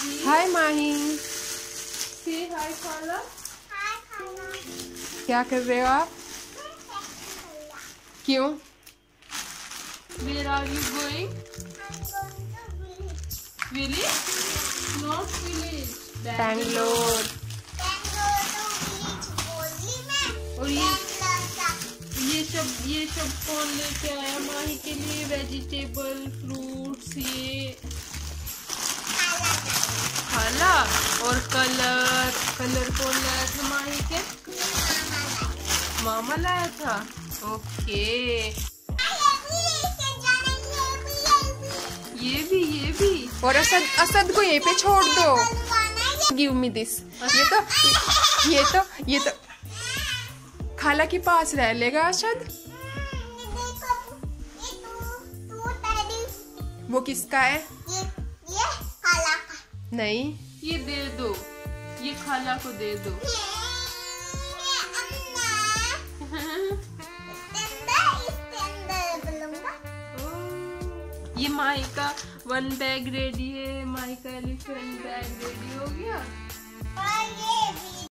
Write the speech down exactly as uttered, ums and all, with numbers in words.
माही। हाय माही। से हाय खाला। हाय खाला। क्या कर रहे हो आप? क्यों? Where are you going? Village? Not village. Bangalore. और ये ये सब ये सब कौन लेके आया माही के लिए? वेजिटेबल, फ्रूट्स, ये खाला। और कलर कलर कौन लाया था माही के? मामा लाया था। ओके। ये भी ये भी। और असद असद को यहीं पे छोड़ दो। Give me this. ये तो ये तो ये तो खाला के पास रह लेगा असद। वो किसका है? ये ये खाला का। नहीं, ये दे दो, ये खाला को दे दो। ये माही का वन बैग रेडी है। माही का एलिफेंट बैग रेडी हो गया। और ये भी